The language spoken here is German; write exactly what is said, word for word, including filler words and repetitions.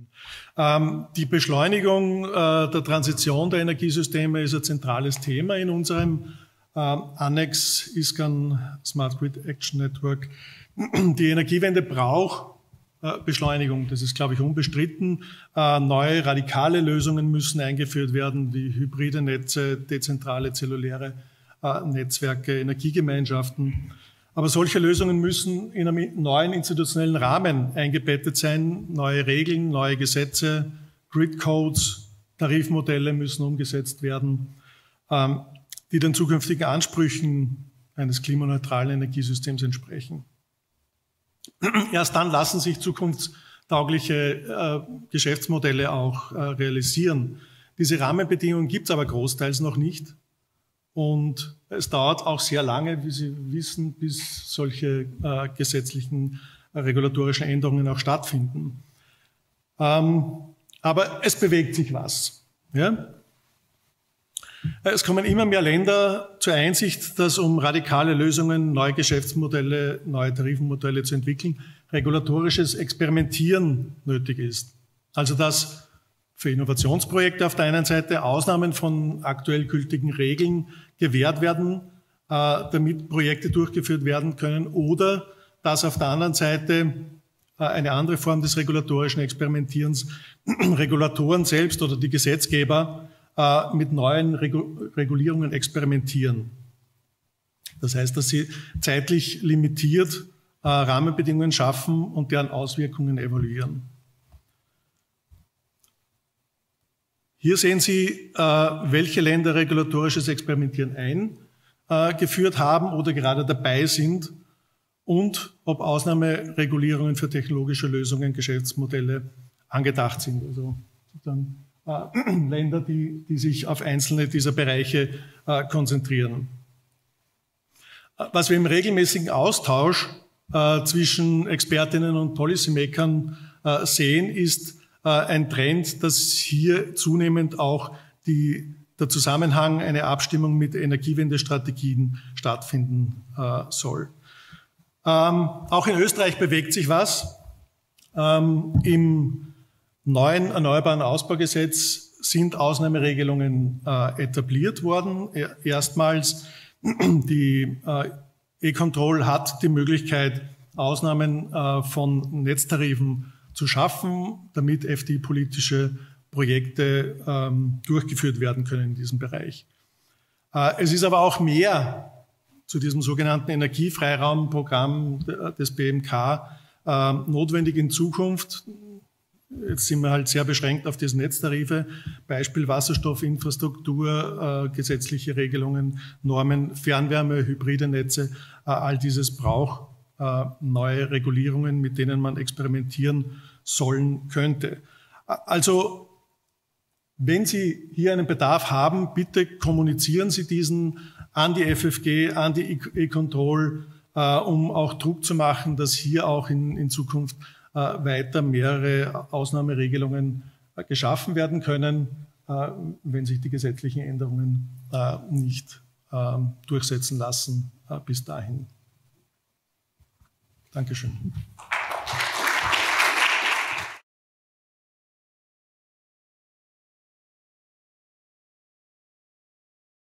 Ähm, die Beschleunigung äh, der Transition der Energiesysteme ist ein zentrales Thema in unserem ähm, Annex I S C A N Smart Grid Action Network. Die Energiewende braucht äh, Beschleunigung, das ist, glaube ich, unbestritten. Äh, neue radikale Lösungen müssen eingeführt werden, wie hybride Netze, dezentrale zelluläre äh, Netzwerke, Energiegemeinschaften. Aber solche Lösungen müssen in einem neuen institutionellen Rahmen eingebettet sein. Neue Regeln, neue Gesetze, Grid-Codes, Tarifmodelle müssen umgesetzt werden, ähm, die den zukünftigen Ansprüchen eines klimaneutralen Energiesystems entsprechen. Erst dann lassen sich zukunftstaugliche äh, Geschäftsmodelle auch äh, realisieren. Diese Rahmenbedingungen gibt es aber großteils noch nicht. Und es dauert auch sehr lange, wie Sie wissen, bis solche äh, gesetzlichen, äh, regulatorischen Änderungen auch stattfinden. Ähm, aber es bewegt sich was. Ja? Es kommen immer mehr Länder zur Einsicht, dass um radikale Lösungen, neue Geschäftsmodelle, neue Tarifmodelle zu entwickeln, regulatorisches Experimentieren nötig ist. Also dass für Innovationsprojekte auf der einen Seite Ausnahmen von aktuell gültigen Regeln gewährt werden, äh, damit Projekte durchgeführt werden können, oder dass auf der anderen Seite äh, eine andere Form des regulatorischen Experimentierens Regulatoren selbst oder die Gesetzgeber äh, mit neuen Regu Regulierungen experimentieren. Das heißt, dass sie zeitlich limitiert äh, Rahmenbedingungen schaffen und deren Auswirkungen evaluieren. Hier sehen Sie, äh, welche Länder regulatorisches Experimentieren eingeführt haben oder gerade dabei sind und ob Ausnahmeregulierungen für technologische Lösungen, Geschäftsmodelle angedacht sind. Also sozusagen äh, Länder, die, die sich auf einzelne dieser Bereiche äh, konzentrieren. Was wir im regelmäßigen Austausch äh, zwischen Expertinnen und Policymakern äh, sehen, ist ein Trend, dass hier zunehmend auch die, der Zusammenhang, eine Abstimmung mit Energiewendestrategien stattfinden äh, soll. Ähm, auch in Österreich bewegt sich was. Ähm, Im neuen Erneuerbaren Ausbaugesetz sind Ausnahmeregelungen äh, etabliert worden. Erstmals die äh, E-Control hat die Möglichkeit, Ausnahmen äh, von Netztarifen zu schaffen, damit F D I-politische Projekte ähm, durchgeführt werden können in diesem Bereich. Äh, es ist aber auch mehr zu diesem sogenannten Energiefreiraumprogramm des B M K äh, notwendig in Zukunft. Jetzt sind wir halt sehr beschränkt auf diese Netztarife, Beispiel Wasserstoffinfrastruktur, äh, gesetzliche Regelungen, Normen, Fernwärme, hybride Netze, äh, all dieses braucht neue Regulierungen, mit denen man experimentieren sollen könnte. Also, wenn Sie hier einen Bedarf haben, bitte kommunizieren Sie diesen an die F F G, an die E-Control, äh, um auch Druck zu machen, dass hier auch in, in Zukunft äh, weiter mehrere Ausnahmeregelungen äh, geschaffen werden können, äh, wenn sich die gesetzlichen Änderungen äh, nicht äh, durchsetzen lassen äh, bis dahin. Dankeschön.